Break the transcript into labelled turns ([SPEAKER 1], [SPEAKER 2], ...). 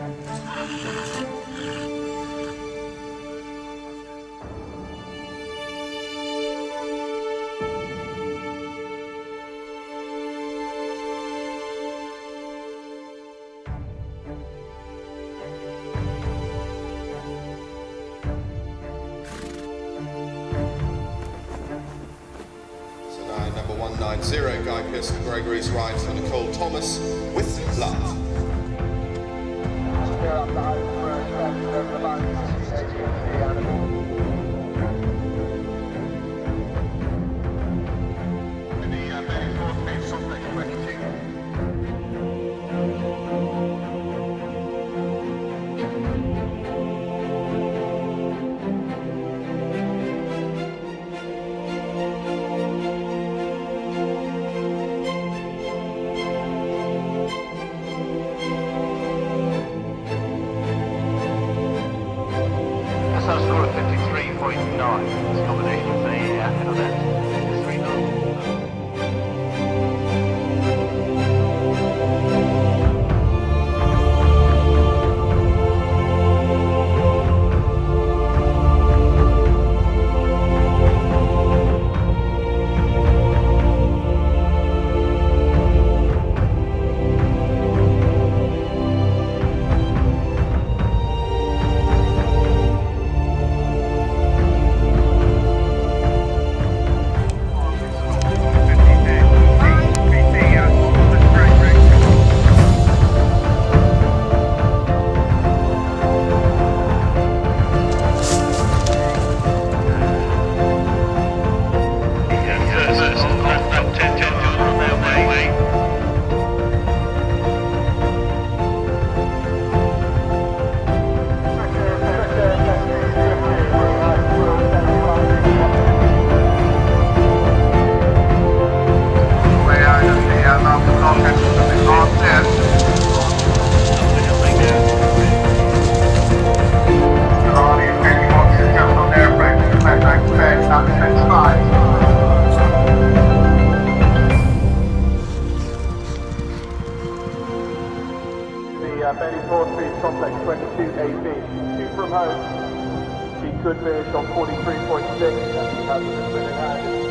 [SPEAKER 1] Number 190, Guy Pearson Gregory's ride for Nicole Thomas with love.
[SPEAKER 2] Score of 53.9. It's combination C, ahead of that. 3-0.
[SPEAKER 3] Bailey 4-speed complex 22AB, 2 from home. She could finish on 43.6 and she has the win in hand.